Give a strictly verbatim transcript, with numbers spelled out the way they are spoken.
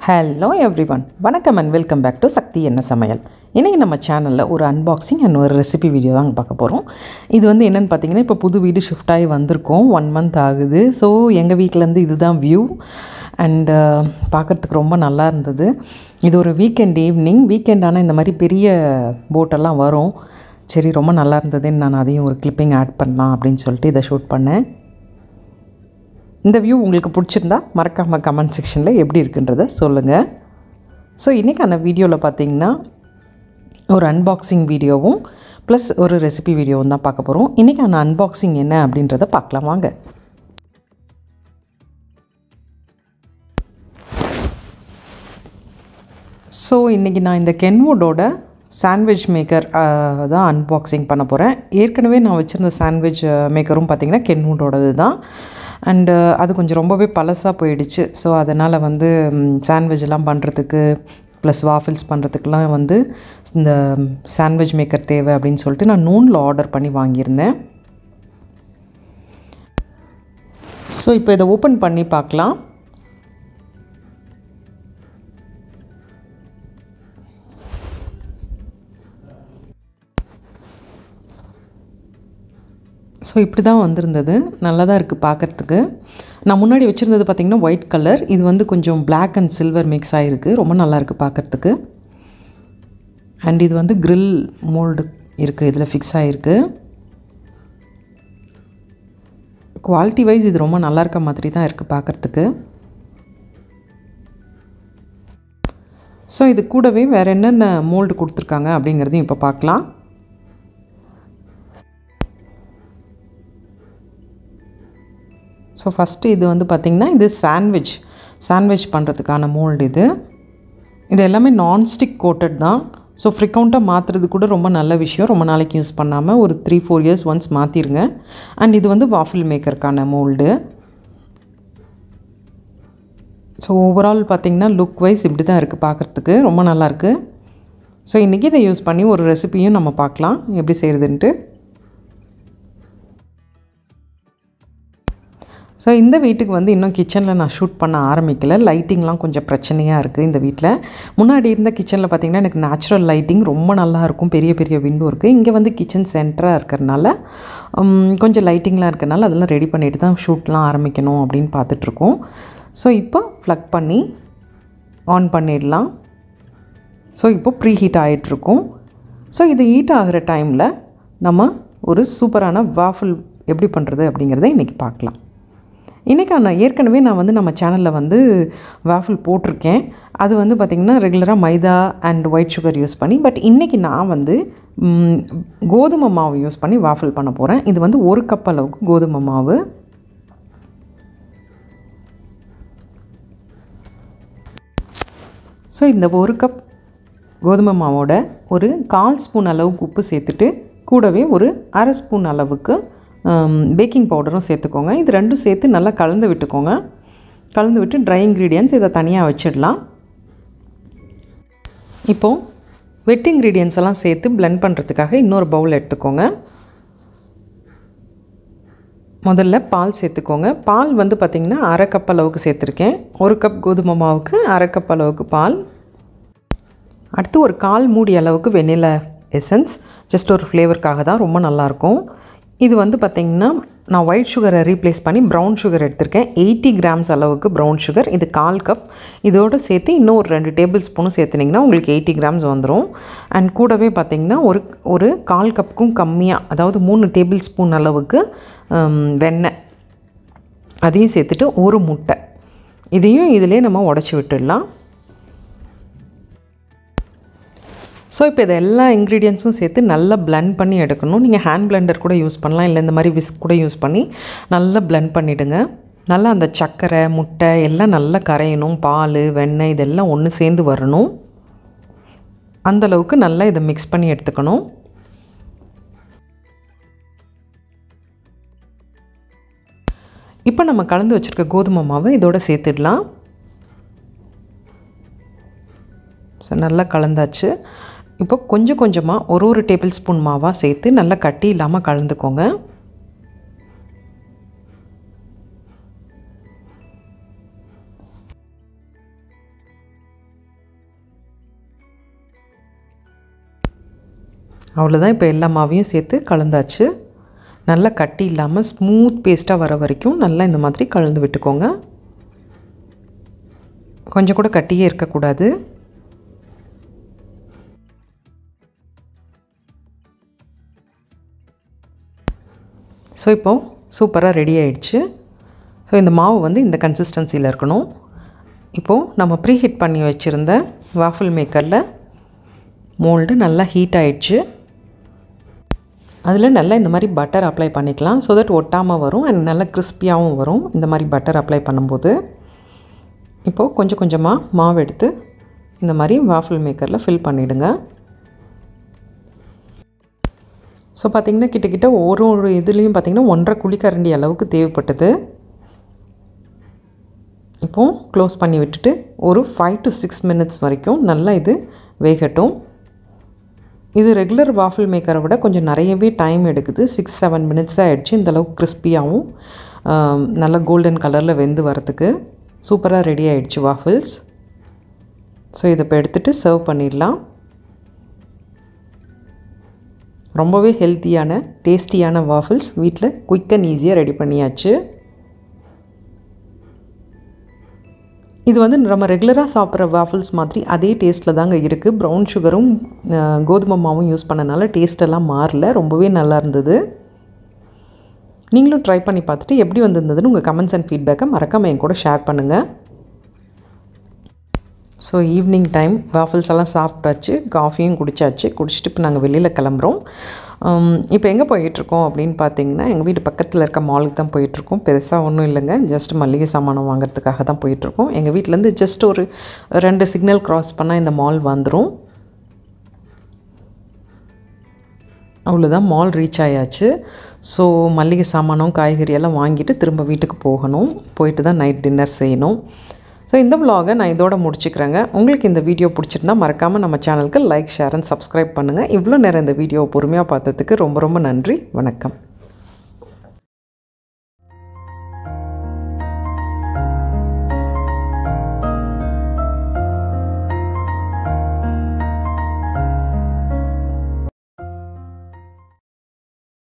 Hello everyone, வணக்கம் and welcome back to Sakthi என்ன சமையல். இன்றைக்கி நம்ம சேனலில் ஒரு அன்பாக்சிங் அண்ட் ஒரு ரெசிபி வீடியோ தான் பார்க்க போகிறோம். இது வந்து என்னென்னு பார்த்தீங்கன்னா, இப்போ புது வீடு ஷிஃப்ட் ஆகி வந்திருக்கோம், ஒன் மந்த் ஆகுது. ஸோ எங்கள் வீட்டிலேருந்து இதுதான் வியூ அண்டு பார்க்குறதுக்கு ரொம்ப நல்லா இருந்தது. இது ஒரு வீக்கெண்ட் ஈவினிங். வீக்கெண்ட் ஆனால் இந்த மாதிரி பெரிய போட்டெல்லாம் வரும். சரி, ரொம்ப நல்லா இருந்ததுன்னு நான் அதையும் ஒரு கிளிப்பிங் ஆட் பண்ணலாம் அப்படின்னு சொல்லிட்டு இதை ஷூட் பண்ணேன். இந்த வியூ உங்களுக்கு பிடிச்சிருந்தா மறக்காமல் கமெண்ட் செக்ஷனில் எப்படி இருக்குன்றத சொல்லுங்கள். ஸோ இன்றைக்கான வீடியோவில் பார்த்திங்கன்னா ஒரு அன்பாக்சிங் வீடியோவும் ப்ளஸ் ஒரு ரெசிபி வீடியோவும் தான் பார்க்க போகிறோம். இன்றைக்கான அன்பாக்சிங் என்ன அப்படின்றத பார்க்கலாம் வாங்க. ஸோ இன்றைக்கி நான் இந்த கென்வுட்டோட சாண்ட்விச் மேக்கர் தான் அன்பாக்சிங் பண்ண போகிறேன். ஏற்கனவே நான் வச்சுருந்த சாண்ட்விச் மேக்கரும் பார்த்திங்கன்னா கென்வுட்டோடது தான். அண்டு அது கொஞ்சம் ரொம்பவே பழசாக போயிடுச்சு. ஸோ அதனால் வந்து சாண்ட்விச்லாம் பண்ணுறதுக்கு ப்ளஸ் வாஃபில்ஸ் பண்ணுறதுக்கெலாம் வந்து இந்த சாண்ட்விச் மேக்கர் தேவை அப்படின்னு சொல்லிட்டு நான் நூனில் ஆர்டர் பண்ணி வாங்கியிருந்தேன். ஸோ இப்போ இதை ஓப்பன் பண்ணி பார்க்கலாம். ஸோ இப்படி தான் வந்திருந்தது. நல்லா தான் இருக்குது பார்க்குறதுக்கு. நான் முன்னாடி வச்சுருந்தது பார்த்திங்கன்னா ஒயிட் கலர். இது வந்து கொஞ்சம் பிளாக் அண்ட் சில்வர் மிக்ஸ் ஆகிருக்கு. ரொம்ப நல்லாயிருக்கு பார்க்குறதுக்கு. அண்ட் இது வந்து கிரில் மோல்டு இருக்குது, இதில் ஃபிக்ஸ் ஆகிருக்கு. குவாலிட்டி வைஸ் இது ரொம்ப நல்லா இருக்க மாதிரி தான் இருக்குது பார்க்குறதுக்கு. ஸோ இது கூடவே வேறு என்னென்ன மோல்டு கொடுத்துருக்காங்க அப்படிங்கிறதையும் இப்போ பார்க்கலாம். ஸோ ஃபஸ்ட்டு இது வந்து பார்த்திங்கன்னா இது சாண்ட்விச் சாண்ட்விச் பண்ணுறதுக்கான மோல்டு. இது இது எல்லாமே நான்ஸ்டிக் கோட்டட் தான். ஸோ ஃப்ரீக்வெண்ட்டாக மாற்றுறது கூட ரொம்ப நல்ல விஷயம். ரொம்ப நாளைக்கு யூஸ் பண்ணாமல் ஒரு த்ரீ ஃபோர் இயர்ஸ் ஒன்ஸ் மாற்றிருங்க. அண்ட் இது வந்து வாஃபில் மேக்கருக்கான மோல்டு. ஸோ ஓவரால் பார்த்திங்கன்னா லுக் வைஸ் இப்படி தான் இருக்குது பார்க்குறதுக்கு. ரொம்ப நல்லாயிருக்கு. ஸோ இன்றைக்கி இதை யூஸ் பண்ணி ஒரு ரெசிபியும் நம்ம பார்க்கலாம் எப்படி செய்கிறதுன்ட்டு. ஸோ இந்த வீட்டுக்கு வந்து இன்னும் கிச்சனில் நான் ஷூட் பண்ண ஆரம்பிக்கலை. லைட்டிங்லாம் கொஞ்சம் பிரச்சனையாக இருக்குது இந்த வீட்டில். முன்னாடி இருந்த கிச்சனில் பார்த்திங்கன்னா எனக்கு நேச்சுரல் லைட்டிங் ரொம்ப நல்லாயிருக்கும். பெரிய பெரிய விண்டோ இருக்குது. இங்கே வந்து கிச்சன் சென்டராக இருக்கிறனால கொஞ்சம் லைட்டிங்லாம் இருக்கிறனால அதெல்லாம் ரெடி பண்ணிவிட்டு தான் ஷூட்லாம் ஆரம்பிக்கணும் அப்படின்னு பார்த்துட்ருக்கோம். ஸோ இப்போ ப்ளக் பண்ணி ஆன் பண்ணிடலாம். ஸோ இப்போ ப்ரீ ஹீட் ஆகிட்ருக்கும். ஸோ இது ஹீட் ஆகிற டைமில் நம்ம ஒரு சூப்பரான வாஃபில் எப்படி பண்ணுறது அப்படிங்கிறத இன்றைக்கி பார்க்கலாம். இன்றைக்கி நான் ஏற்கனவே நான் வந்து நம்ம சேனலில் வந்து வாஃபில் போட்டிருக்கேன். அது வந்து பார்த்திங்கன்னா ரெகுலராக maida and white sugar use பண்ணி. பட் இன்றைக்கி நான் வந்து கோதுமை மாவு யூஸ் பண்ணி வாஃபில் பண்ண போகிறேன். இது வந்து ஒரு கப் அளவுக்கு கோதுமை மாவு. ஸோ இந்த ஒரு கப் கோதுமை மாவோட ஒரு கால் ஸ்பூன் அளவுக்கு உப்பு சேர்த்துட்டு கூடவே ஒரு அரை ஸ்பூன் அளவுக்கு பேக்கிங் பவுடரும் சேர்த்துக்கோங்க. இது ரெண்டும் சேர்த்து நல்லா கலந்து விட்டுக்கோங்க. கலந்து விட்டு ட்ரை இன்க்ரீடியன்ட்ஸ் இதை தனியாக வச்சிடலாம். இப்போது வெட் இன்க்ரீடியன்ட்ஸ் எல்லாம் சேர்த்து பிளெண்ட் பண்ணுறதுக்காக இன்னொரு பவுல் எடுத்துக்கோங்க. முதல்ல பால் சேர்த்துக்கோங்க. பால் வந்து பார்த்திங்கன்னா அரை கப் அளவுக்கு சேர்த்துருக்கேன். ஒரு கப் கோதுமை மாவுக்கு அரை கப் அளவுக்கு பால். அடுத்து ஒரு கால் மூடி அளவுக்கு வெண்ணிலா எசன்ஸ். ஜஸ்ட் ஒரு ஃப்ளேவருக்காக தான், ரொம்ப நல்லாயிருக்கும். இது வந்து பார்த்திங்கன்னா நான் ஒயிட் சுகரை ரீப்ளேஸ் பண்ணி ப்ரௌன் சுகர் எடுத்திருக்கேன். எயிட்டி கிராம்ஸ் அளவுக்கு ப்ரௌன் சுகர். இது கால் கப். இதோடு சேர்த்து இன்னும் ஒரு ரெண்டு டேபிள் ஸ்பூனும் சேர்த்துனிங்கன்னா உங்களுக்கு எயிட்டி கிராம்ஸ் வந்துடும். அண்ட் கூடவே பார்த்திங்கன்னா ஒரு ஒரு கால் கப்புக்கும் கம்மியாக, அதாவது மூணு டேபிள் ஸ்பூன் அளவுக்கு வெண்ணெய் அதையும் சேர்த்துட்டு ஒரு முட்டை இதையும் இதிலே நம்ம உடச்சி விட்டுடலாம். ஸோ இப்போ இதை எல்லா இன்க்ரீடியன்ட்ஸும் சேர்த்து நல்லா பிளெண்ட் பண்ணி எடுக்கணும். நீங்கள் ஹேண்ட் பிளெண்டர் கூட யூஸ் பண்ணலாம், இல்லை இந்த மாதிரி விஸ்க் கூட யூஸ் பண்ணி நல்லா பிளெண்ட் பண்ணிவிடுங்க. நல்லா அந்த சர்க்கரை முட்டை எல்லாம் நல்லா கரையணும். பால் வெண்ணெய் இதெல்லாம் ஒன்று சேர்ந்து வரணும். அந்தளவுக்கு நல்லா இதை மிக்ஸ் பண்ணி எடுத்துக்கணும். இப்போ நம்ம கலந்து வச்சுருக்க கோதுமை மாவை இதோட சேர்த்துடலாம். ஸோ நல்லா கலந்தாச்சு. இப்போ கொஞ்சம் கொஞ்சமாக ஒரு ஒரு டேபிள் ஸ்பூன் மாவாக சேர்த்து நல்லா கட்டி இல்லாமல் கலந்துக்கோங்க. அவ்வளோதான். இப்போ எல்லா மாவையும் சேர்த்து கலந்தாச்சு. நல்லா கட்டி இல்லாமல் ஸ்மூத் பேஸ்ட்டாக வர வரைக்கும் நல்லா இந்த மாதிரி கலந்து விட்டுக்கோங்க. கொஞ்சம் கூட கட்டியே இருக்கக்கூடாது. ஸோ இப்போது சூப்பராக ரெடி ஆகிடுச்சு. ஸோ இந்த மாவு வந்து இந்த கன்சிஸ்டன்சியில் இருக்கணும். இப்போது நம்ம ப்ரீ ஹீட் பண்ணி வச்சுருந்த வாஃபிள் மேக்கரில் மோல்டு நல்லா ஹீட் ஆகிடுச்சு. அதில் நல்லா இந்த மாதிரி பட்டர் அப்ளை பண்ணிக்கலாம். ஸோ தட் ஒட்டாமல் வரும் அண்ட் நல்லா கிறிஸ்பியாகவும் வரும் இந்த மாதிரி பட்டர் அப்ளை பண்ணும்போது. இப்போது கொஞ்சம் கொஞ்சமாக மாவு எடுத்து இந்த மாதிரி வாஃபிள் மேக்கரில் ஃபில் பண்ணிவிடுங்க. ஸோ பார்த்திங்கன்னா கிட்டக்கிட்ட ஒரு ஒரு இதுலேயும் பார்த்திங்கன்னா ஒன்றரை குழிக்கரண்டி அளவுக்கு தேவைப்பட்டது. இப்போது க்ளோஸ் பண்ணி விட்டுட்டு ஒரு ஃபைவ் டு சிக்ஸ் மினிட்ஸ் வரைக்கும் நல்லா இது வேகட்டும். இது ரெகுலர் வாஃபிள் மேக்கரை விட கொஞ்சம் நிறையவே டைம் எடுக்குது. சிக்ஸ் செவன் மினிட்ஸ் ஆகிடுச்சு இந்தளவுக்கு கிறிஸ்பியாகவும் நல்லா கோல்டன் கலரில் வெந்து வரத்துக்கு. சூப்பராக ரெடி ஆகிடுச்சு வாஃபிள்ஸ். ஸோ இதை இப்போ எடுத்துகிட்டு சர்வ் பண்ணிடலாம். ரொம்பவே ஹெல்த்தியான டேஸ்டியான வாஃபிள்ஸ் வீட்டில் குயிக் அண்ட் ஈஸியாக ரெடி பண்ணியாச்சு. இது வந்து நம்ம ரெகுலராக சாப்பிட்ற வாஃபிள்ஸ் மாதிரி அதே டேஸ்ட்டில் தாங்க இருக்குது. ப்ரௌன் சுகரும் கோதுமை மாவும் யூஸ் பண்ணனால டேஸ்ட்டெல்லாம் மாறல, ரொம்பவே நல்லா இருந்தது. நீங்களும் ட்ரை பண்ணி பார்த்துட்டு எப்படி வந்திருந்ததுன்னு உங்கள் கமெண்ட்ஸ் அண்ட் ஃபீட்பேக்கை மறக்காமல் என் கூட ஷேர் பண்ணுங்கள். ஸோ ஈவினிங் டைம் வாஃபிள்ஸ் எல்லாம் சாப்பிட்டாச்சு, காஃபியும் குடித்தாச்சு. குடிச்சிட்டு இப்போ நாங்கள் வெளியில் கிளம்புறோம். இப்போ எங்கே போயிட்டுருக்கோம் அப்படின்னு பார்த்தீங்கன்னா எங்கள் வீட்டு பக்கத்தில் இருக்க மாலுக்கு தான் போயிட்டுருக்கோம். பெருசாக ஒன்றும் இல்லைங்க, ஜஸ்ட் மளிகை சாமானம் வாங்குறதுக்காக தான் போயிட்டுருக்கோம். எங்கள் வீட்டிலேருந்து ஜஸ்ட் ஒரு ரெண்டு சிக்னல் க்ராஸ் பண்ணால் இந்த மால் வந்துடும். அவ்வளோதான், மால் ரீச் ஆயாச்சு. ஸோ மளிகை சாமானம் காய்கறி எல்லாம் வாங்கிட்டு திரும்ப வீட்டுக்கு போகணும். போயிட்டு தான் நைட் டின்னர் செய்யணும். ஸோ இந்த vlog-ஐ நான் இதோட முடிச்சுக்கிறேங்க. உங்களுக்கு இந்த வீடியோ பிடிச்சிருந்தா மறக்காமல் நம்ம சேனலுக்கு லைக், ஷேர் அண்ட் சப்ஸ்கிரைப் பண்ணுங்கள். இவ்வளோ நேரம் இந்த வீடியோவை பொறுமையாக பார்த்ததுக்கு ரொம்ப ரொம்ப நன்றி. வணக்கம்.